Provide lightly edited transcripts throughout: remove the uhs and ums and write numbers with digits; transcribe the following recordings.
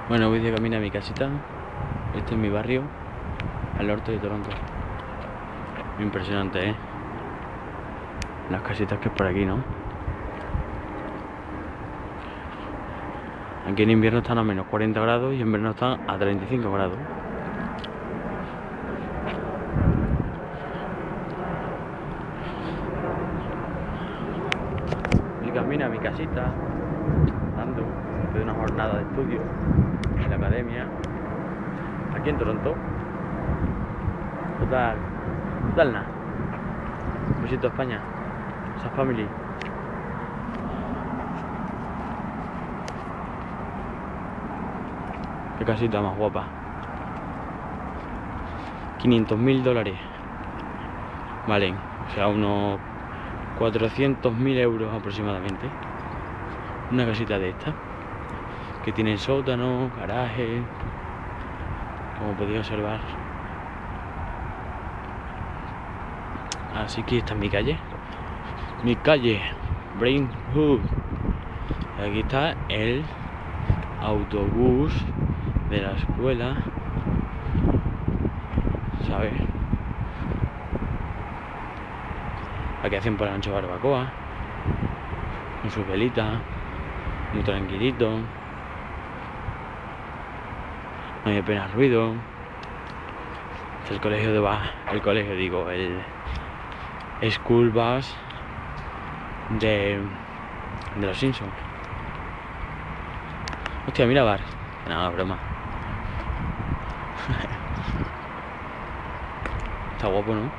Bueno, voy de camino a mi casita. Este es mi barrio, al norte de Toronto. Impresionante, ¿eh? Las casitas que es por aquí, ¿no? Aquí en invierno están a menos 40 grados y en verano están a 35 grados. Y camino a mi casita, ando, después de una jornada de estudio en la academia, aquí en Toronto. Total nada. Besito a España, esa family. Qué casita más guapa. $500.000 valen, o sea, unos 400.000 euros aproximadamente. Una casita de esta, que tiene sótano, garaje, como podéis observar. Así que esta es mi calle, Brainhood. Y aquí está el autobús de la escuela, ¿sabes? Aquí hacen por la noche barbacoa, con sus velitas, muy tranquilito, no hay apenas ruido. Este es el school bus de los Simpsons. Hostia, mira bar. No, broma. Está guapo, ¿no?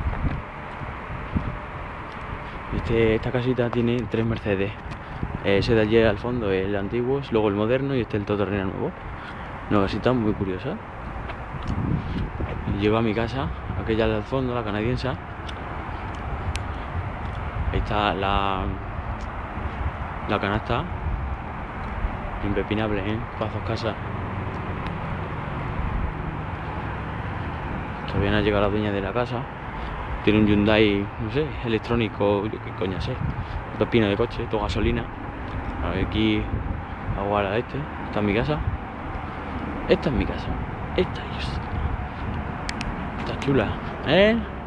Esta casita tiene 3 Mercedes. Ese de allí al fondo es el antiguo, luego el moderno y este el todoterreno nuevo. Una casita muy curiosa. Y llego a mi casa, aquella al fondo, la canadiense. Ahí está la canasta. Impepinable, ¿eh? Pazos casas. Todavía no ha llegado la dueña de la casa. Tiene un Hyundai, no sé, electrónico, yo qué coña sé. 2 pinos de coche, todo gasolina. A ver, aquí agua a este. Esta es mi casa. Esta es mi casa. Esta es. Está chula, ¿eh?